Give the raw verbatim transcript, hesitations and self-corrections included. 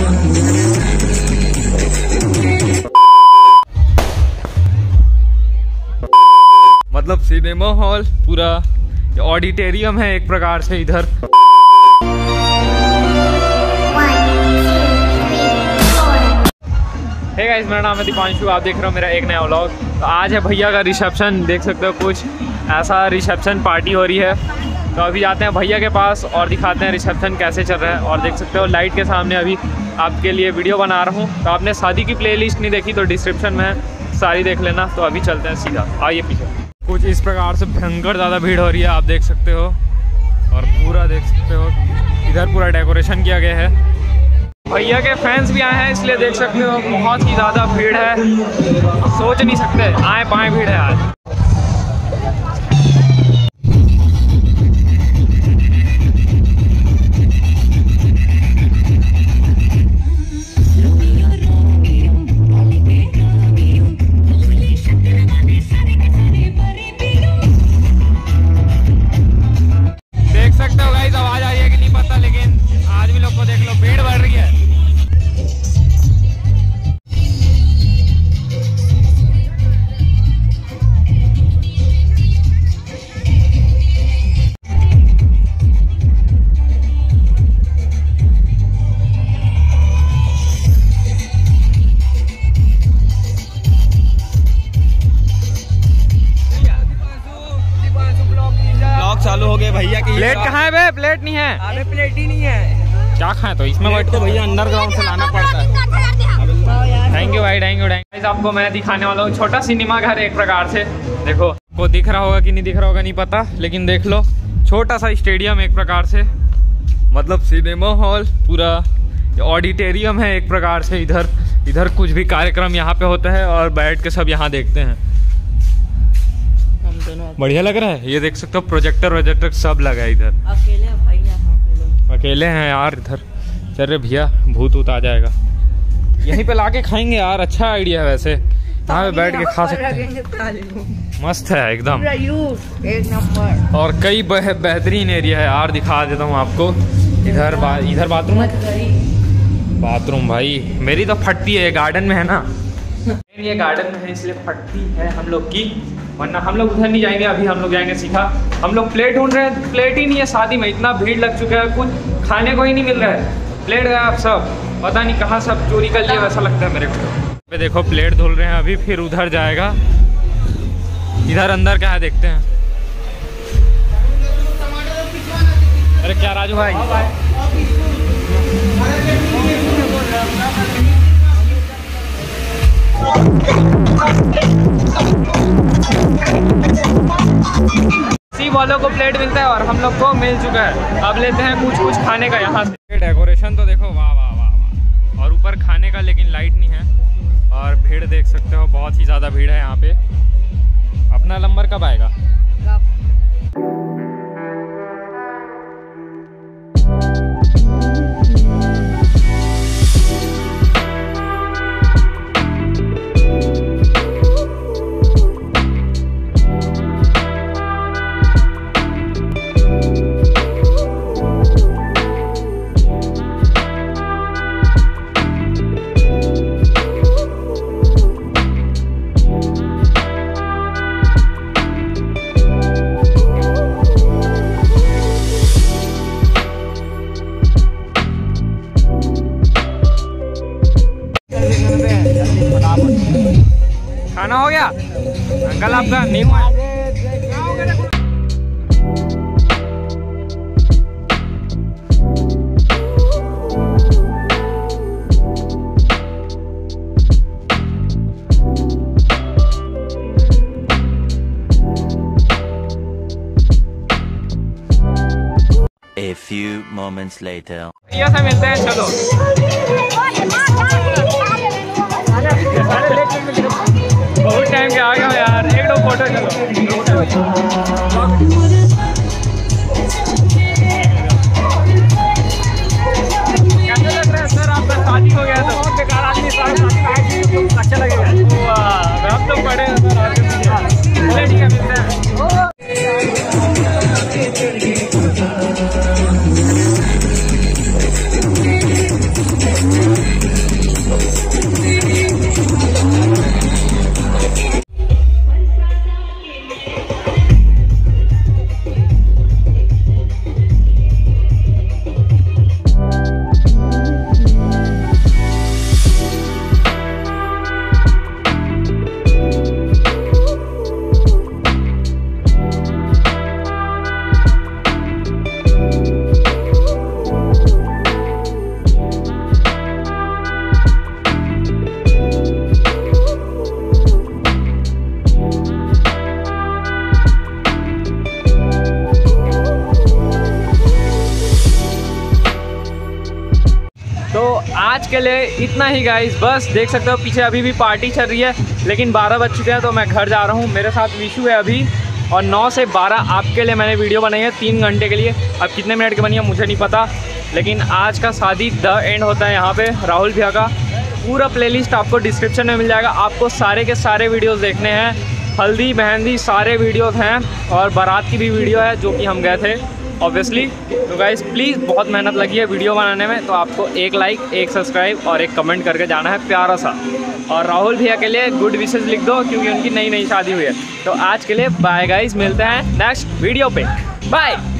मतलब cinema hall पूरा auditorium है एक प्रकार से इधर। हे गाइस, मेरा नाम है दीपांशु, आप देख रहे हो मेरा एक नया व्लॉग। तो आज है भैया का रिसेप्शन, देख सकते हो कुछ ऐसा रिसेप्शन पार्टी हो रही है। तो अभी जाते हैं भैया के पास और दिखाते हैं रिसेप्शन कैसे चल रहा है। और देख सकते हो लाइट के सामने अभी आपके लिए वीडियो बना रहा हूँ। तो आपने शादी की प्लेलिस्ट नहीं देखी तो डिस्क्रिप्शन में सारी देख लेना। तो अभी चलते हैं सीधा, आइए पीछे। कुछ इस प्रकार से भयंकर ज़्यादा भीड़ हो रही है, आप देख सकते हो। और पूरा देख सकते हो इधर पूरा डेकोरेशन किया गया है। भैया के फैंस भी आए हैं, इसलिए देख सकते हो बहुत ही ज़्यादा भीड़ है, सोच नहीं सकते आए पाए भीड़ है आज। देख सकते हो गाइस, आवाज आ रही है कि नहीं पता, लेकिन आज भी लोग को देख लो भीड़ बढ़ रही है। चालू हो गए भैया की। प्लेट कहाँ है बे? प्लेट नहीं है। अरे प्लेट ही नहीं है, क्या खाएं? तो इसमें बैठ के भैया अंडरग्राउंड से लाना पड़ता है। थैंक यू भाई, थैंक यू थैंक यू। आपको मैं दिखाने वाला हूँ छोटा सिनेमा घर एक प्रकार से। देखो को दिख रहा होगा कि नहीं दिख रहा होगा नहीं पता, लेकिन देख लो छोटा सा स्टेडियम एक प्रकार से, मतलब सिनेमा हॉल पूरा ऑडिटोरियम है एक प्रकार से। इधर इधर कुछ भी कार्यक्रम यहाँ पे होता है और बैठ के सब यहाँ देखते हैं। बढ़िया लग रहा है। ये देख सकते हो प्रोजेक्टर वोजेक्टर सब लगा है इधर। अकेले भाई यहाँ पे लोग अकेले हैं यार इधर। चल रहे भैया भूत उत आ जाएगा। यहीं पे लाके खाएंगे यार, अच्छा आइडिया है वैसे। यहाँ पे बैठ के खा सकते हैं, मस्त है एकदम एक नंबर। और कई बेहतरीन एरिया है यार, दिखा देता हूँ आपको। इधर बा, इधर बाथरूम है। बाथरूम भाई मेरी तो फटती है, गार्डन में है ना, ये गार्डन में है इसलिए फटती है हम लोग की, वरना हम लोग उधर नहीं जाएंगे। अभी हम लोग जाएंगे सीखा। हम लोग प्लेट ढूंढ रहे हैं, प्लेट ही नहीं है। शादी में इतना भीड़ लग चुका है, कुछ खाने को ही नहीं मिल रहा है। प्लेट गया आप सब, पता नहीं कहाँ सब चोरी कर लिए, वैसा लगता है मेरे को। पे देखो प्लेट धुल रहे हैं अभी, फिर उधर जाएगा। इधर अंदर क्या है देखते हैं। अरे क्या राजू भाई, सी वालों को प्लेट मिलता है और हम लोग को मिल चुका है। अब लेते हैं कुछ कुछ खाने का यहाँ से। डेकोरेशन तो देखो वाह वाह वाह वाह। और ऊपर खाने का, लेकिन लाइट नहीं है। और भीड़ देख सकते हो, बहुत ही ज़्यादा भीड़ है यहाँ पे। अपना नंबर कब आएगा? खाना हो गया अंकल आपका? नहीं हुआ। A few moments later. ये सब मिलते हैं, चलो। बहुत टाइम के आ गए हो यार, एक दो फोटो चलो। कैसे लग रहा है सर आपका शादी हो गया तो? बहुत बेकार आदमी, अच्छा लगेगा। हम तो बड़े हैं सर, चलिए ठीक है, मिलते हैं। तो आज के लिए इतना ही गाइस, बस देख सकते हो पीछे अभी भी पार्टी चल रही है, लेकिन बारह बज चुके हैं तो मैं घर जा रहा हूँ। मेरे साथ विशु है अभी, और नौ से बारह आपके लिए मैंने वीडियो बनाई है तीन घंटे के लिए। अब कितने मिनट की बनी है मुझे नहीं पता, लेकिन आज का शादी द एंड होता है यहाँ पे राहुल भैया का। पूरा प्लेलिस्ट आपको डिस्क्रिप्शन में मिल जाएगा। आपको सारे के सारे वीडियोस देखने हैं, हल्दी मेहंदी सारे वीडियोस हैं, और बारात की भी वीडियो है जो कि हम गए थे ऑब्वियसली। तो गाइस प्लीज़, बहुत मेहनत लगी है वीडियो बनाने में, तो आपको एक लाइक, एक सब्सक्राइब और एक कमेंट करके जाना है प्यारा सा। और राहुल भैया के लिए गुड विशेस लिख दो, क्योंकि उनकी नई नई शादी हुई है। तो आज के लिए बाय गाइस, मिलते हैं नेक्स्ट वीडियो पे, बाय।